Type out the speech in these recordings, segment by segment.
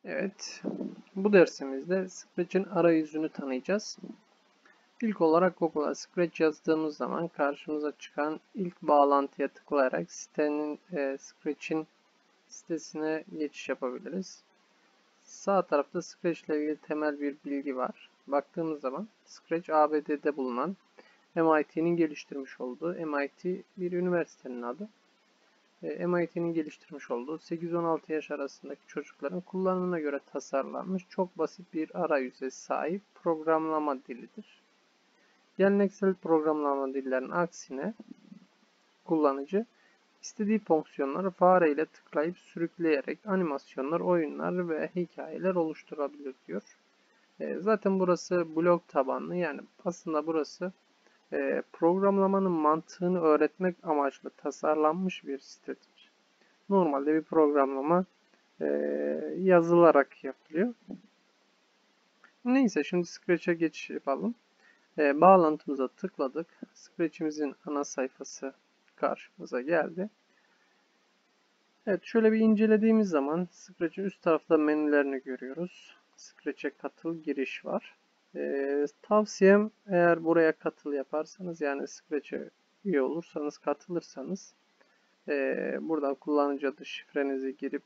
Evet, bu dersimizde Scratch'in arayüzünü tanıyacağız. İlk olarak Google'a Scratch yazdığımız zaman karşımıza çıkan ilk bağlantıya tıklayarak Scratch'in sitesine geçiş yapabiliriz. Sağ tarafta Scratch ile ilgili temel bir bilgi var. Baktığımız zaman Scratch ABD'de bulunan MIT'nin geliştirmiş olduğu, MIT bir üniversitenin adı. MIT'nin geliştirmiş olduğu 8-16 yaş arasındaki çocukların kullanımına göre tasarlanmış çok basit bir arayüze sahip programlama dilidir. Geleneksel programlama dillerinin aksine kullanıcı istediği fonksiyonları fare ile tıklayıp sürükleyerek animasyonlar, oyunlar ve hikayeler oluşturabilir diyor. Zaten burası blok tabanlı, yani aslında burası programlamanın mantığını öğretmek amaçlı tasarlanmış bir sitedir. Normalde bir programlama yazılarak yapılıyor. Neyse, şimdi Scratch'e geçiş yapalım. Bağlantımıza tıkladık. Scratch'imizin ana sayfası karşımıza geldi. Evet, şöyle bir incelediğimiz zaman Scratch'in üst tarafta menülerini görüyoruz. Scratch'e katıl, giriş var. Tavsiyem, eğer buraya katıl yaparsanız, yani Scratch'e üye olursanız, katılırsanız buradan kullanıcı adı şifrenizi girip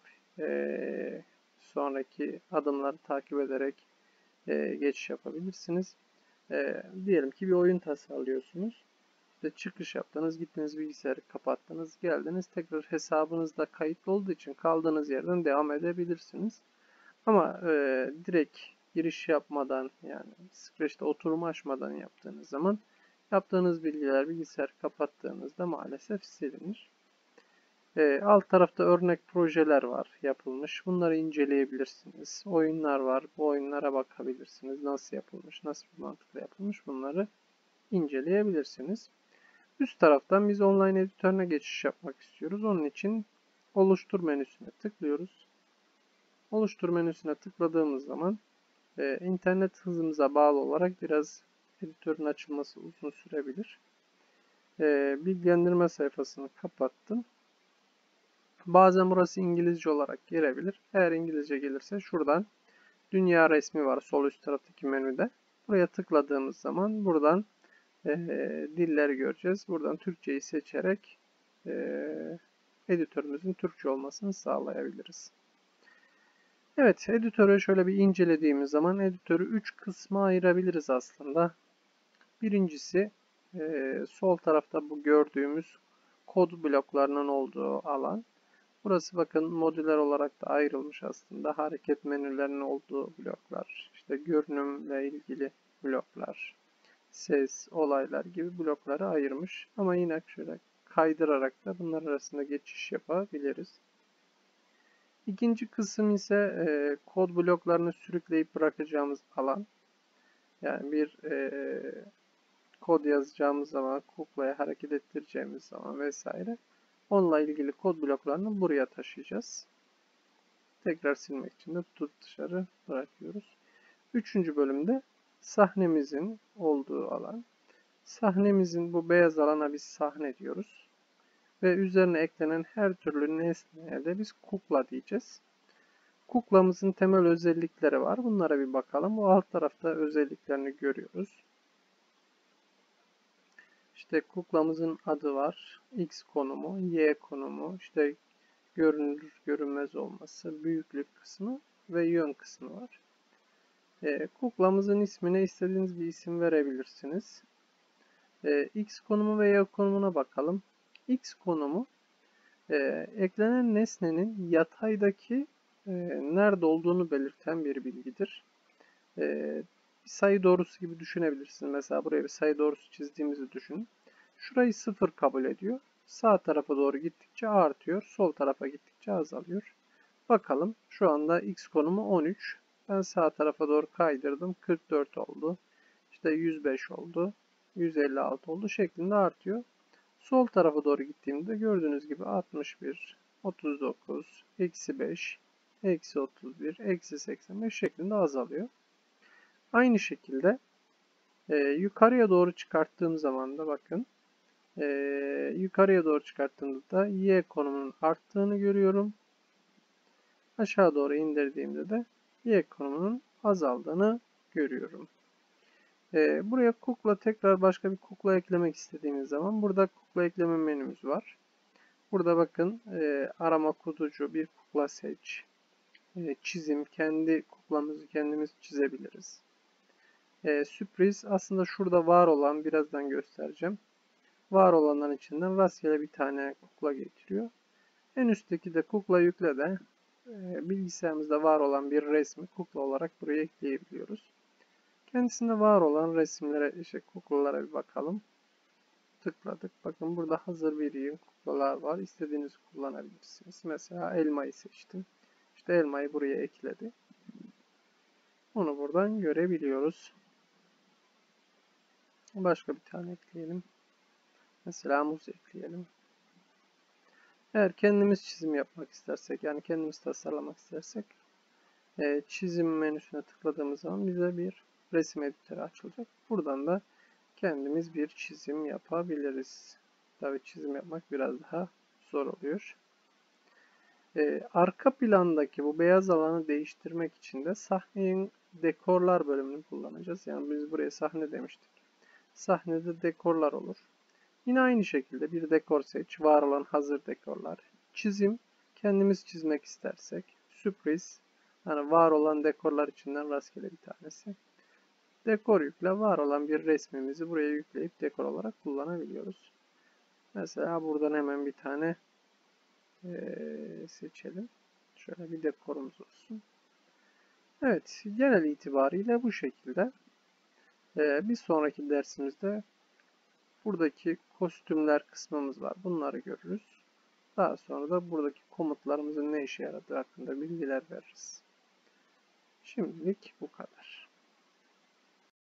sonraki adımları takip ederek geçiş yapabilirsiniz. Diyelim ki bir oyun tasarlıyorsunuz. İşte çıkış yaptınız, gittiniz, bilgisayarı kapattınız, geldiniz. Tekrar hesabınızda kayıtlı olduğu için kaldığınız yerden devam edebilirsiniz. Ama direkt giriş yapmadan, yani Scratch'te oturum açmadan yaptığınız zaman yaptığınız bilgiler bilgisayar kapattığınızda maalesef silinir. Alt tarafta örnek projeler var yapılmış. Bunları inceleyebilirsiniz. Oyunlar var. Bu oyunlara bakabilirsiniz. Nasıl yapılmış, nasıl bir mantıkla yapılmış, bunları inceleyebilirsiniz. Üst taraftan biz online editörüne geçiş yapmak istiyoruz. Onun için oluştur menüsüne tıklıyoruz. Oluştur menüsüne tıkladığımız zaman internet hızımıza bağlı olarak biraz editörün açılması uzun sürebilir. Bilgilendirme sayfasını kapattım. Bazen burası İngilizce olarak gelebilir. Eğer İngilizce gelirse şuradan dünya resmi var sol üst taraftaki menüde. Buraya tıkladığımız zaman buradan dilleri göreceğiz. Buradan Türkçeyi seçerek editörümüzün Türkçe olmasını sağlayabiliriz. Evet, editörü şöyle bir incelediğimiz zaman editörü 3 kısma ayırabiliriz aslında. Birincisi sol tarafta bu gördüğümüz kod bloklarının olduğu alan. Burası bakın modüler olarak da ayrılmış aslında. Hareket menülerinin olduğu bloklar, işte görünümle ilgili bloklar, ses, olaylar gibi blokları ayırmış. Ama yine şöyle kaydırarak da bunlar arasında geçiş yapabiliriz. İkinci kısım ise kod bloklarını sürükleyip bırakacağımız alan. Yani bir kod yazacağımız zaman, kuklaya hareket ettireceğimiz zaman vesaire. Onunla ilgili kod bloklarını buraya taşıyacağız. Tekrar silmek için de tutup dışarı bırakıyoruz. Üçüncü bölümde sahnemizin olduğu alan. Sahnemizin bu beyaz alana biz sahne diyoruz. Ve üzerine eklenen her türlü nesneye de biz kukla diyeceğiz. Kuklamızın temel özellikleri var. Bunlara bir bakalım. Bu alt tarafta özelliklerini görüyoruz. İşte kuklamızın adı var. X konumu, Y konumu, işte görünür, görünmez olması, büyüklük kısmı ve yön kısmı var. Kuklamızın ismine istediğiniz bir isim verebilirsiniz. X konumu ve Y konumuna bakalım. X konumu eklenen nesnenin yataydaki nerede olduğunu belirten bir bilgidir. Bir sayı doğrusu gibi düşünebilirsiniz. Mesela buraya bir sayı doğrusu çizdiğimizi düşünün. Şurayı 0 kabul ediyor. Sağ tarafa doğru gittikçe artıyor. Sol tarafa gittikçe azalıyor. Bakalım, şu anda X konumu 13. Ben sağ tarafa doğru kaydırdım. 44 oldu. İşte 105 oldu. 156 oldu şeklinde artıyor. Sol tarafa doğru gittiğimde gördüğünüz gibi 61, 39, eksi 5, eksi 31, eksi 85 şeklinde azalıyor. Aynı şekilde yukarıya doğru çıkarttığım zaman da bakın yukarıya doğru çıkarttığımda Y konumunun arttığını görüyorum. Aşağı doğru indirdiğimde de Y konumunun azaldığını görüyorum. Buraya kukla, tekrar başka bir kukla eklemek istediğimiz zaman burada kukla ekleme menümüz var. Burada bakın arama kutucu bir kukla seç. Çizim, kendi kuklamızı kendimiz çizebiliriz. Sürpriz aslında şurada var olan, birazdan göstereceğim. Var olanların içinden rastgele bir tane kukla getiriyor. En üstteki de kukla yükle de bilgisayarımızda var olan bir resmi kukla olarak buraya ekleyebiliyoruz. Kendisinde var olan resimlere, kuklalara bir bakalım. Tıkladık. Bakın burada hazır bir yığın kuklalar var. İstediğinizi kullanabilirsiniz. Mesela elmayı seçtim. İşte elmayı buraya ekledi. Onu buradan görebiliyoruz. Başka bir tane ekleyelim. Mesela muz ekleyelim. Eğer kendimiz çizim yapmak istersek, yani kendimiz tasarlamak istersek, çizim menüsüne tıkladığımız zaman bize bir resim editörü açılacak. Buradan da kendimiz bir çizim yapabiliriz. Tabii çizim yapmak biraz daha zor oluyor. Arka plandaki bu beyaz alanı değiştirmek için de sahnenin dekorlar bölümünü kullanacağız. Yani biz buraya sahne demiştik. Sahnede dekorlar olur. Yine aynı şekilde bir dekor seç. Var olan hazır dekorlar. Çizim. Kendimiz çizmek istersek. Sürpriz. Yani var olan dekorlar içinden rastgele bir tanesi. Dekor yükle. Var olan bir resmimizi buraya yükleyip dekor olarak kullanabiliyoruz. Mesela buradan hemen bir tane seçelim. Şöyle bir dekorumuz olsun. Evet. Genel itibariyle bu şekilde. Bir sonraki dersimizde buradaki kostümler kısmımız var. Bunları görürüz. Daha sonra da buradaki komutlarımızın ne işe yaradığı hakkında bilgiler veririz. Şimdilik bu kadar.